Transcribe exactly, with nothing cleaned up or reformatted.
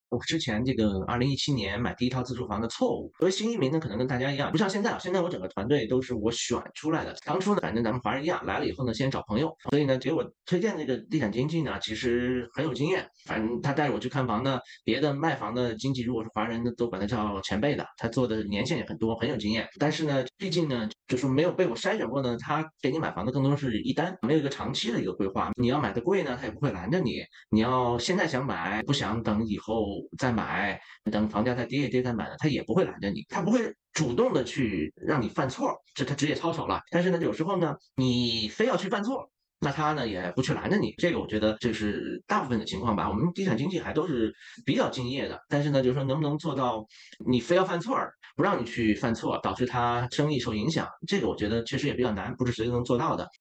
我之前这个二零一七年买第一套自住房的错误。作为新移民呢，可能跟大家一样，不像现在啊，现在我整个团队都是我选出来的。当初呢，反正咱们华人一样，来了以后呢，先找朋友，所以呢，给我推荐这个地产经纪呢，其实很有经验。反正他带着我去看房呢，别的卖房的经纪如果是华人呢，都管他叫前辈的，他做的年限也很多，很有经验。但是呢，毕竟呢，就是没有被我筛选过呢，他给你买房的更多是一单，没有一个长期的一个规划。你要买的贵呢，他也不会拦着你。你要现在想买，不想等以后再买，等房价再跌一跌再买呢，他也不会拦着你，他不会主动的去让你犯错，这他职业操守了。但是呢，有时候呢，你非要去犯错，那他呢也不去拦着你，这个我觉得这是大部分的情况吧。我们地产经纪还都是比较敬业的，但是呢，就是说能不能做到你非要犯错儿，不让你去犯错，导致他生意受影响，这个我觉得确实也比较难，不是谁都能做到的。